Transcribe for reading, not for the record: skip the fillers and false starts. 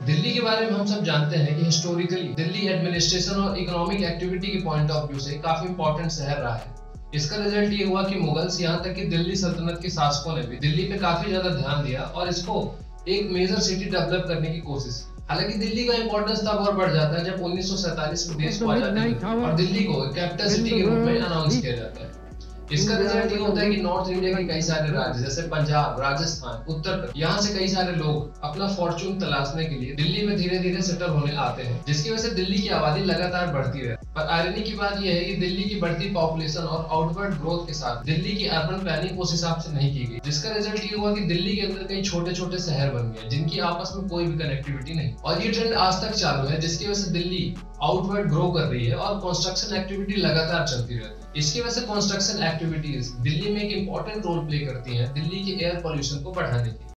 दिल्ली के बारे में हम सब जानते हैं कि हिस्टोरिकली दिल्ली एडमिनिस्ट्रेशन और इकोनॉमिक एक्टिविटी के पॉइंट ऑफ व्यू से काफी इंपॉर्टेंट शहर रहा है। इसका रिजल्ट ये हुआ कि मुगल्स यहाँ तक कि दिल्ली सल्तनत के शासकों ने भी दिल्ली पे काफी ज्यादा ध्यान दिया और इसको एक मेजर सिटी डेवलप करने की कोशिश की। हालांकि दिल्ली का इंपॉर्टेंस तब और बढ़ जाता है जब 1947 में देश को आजादी मिलती है और दिल्ली को कैपिटल सिटी के रूप में अनाउंस किया जाता है। इसका रिजल्ट ये होता है कि नॉर्थ इंडिया के कई सारे राज्य जैसे पंजाब, राजस्थान, उत्तर प्रदेश, यहाँ से कई सारे लोग अपना फॉर्चून तलाशने के लिए दिल्ली में धीरे धीरे सेटल होने आते हैं, जिसकी वजह से दिल्ली की आबादी लगातार बढ़ती रहे। पर आयरनी की बात यह है कि दिल्ली की बढ़ती पॉपुलेशन और आउटवर्ड ग्रोथ के साथ दिल्ली की अर्बन प्लानिंग उस हिसाब से नहीं की गई, जिसका रिजल्ट ये हुआ कि दिल्ली के अंदर कई छोटे छोटे शहर बन गए जिनकी आपस में कोई भी कनेक्टिविटी नहीं। और ये ट्रेंड आज तक चालू है, जिसकी वजह से दिल्ली आउटवर्ड ग्रो कर रही है और कंस्ट्रक्शन एक्टिविटी लगातार चलती रहती है। इसकी वजह से कंस्ट्रक्शन एक्टिविटीज दिल्ली में एक इंपॉर्टेंट रोल प्ले करती हैं दिल्ली के एयर पॉल्यूशन को बढ़ाने के लिए।